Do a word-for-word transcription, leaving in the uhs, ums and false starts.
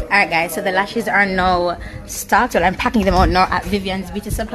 Alright guys, so the lashes are now stocked. Well, I'm packing them out now at Vivian's Beauty Supply.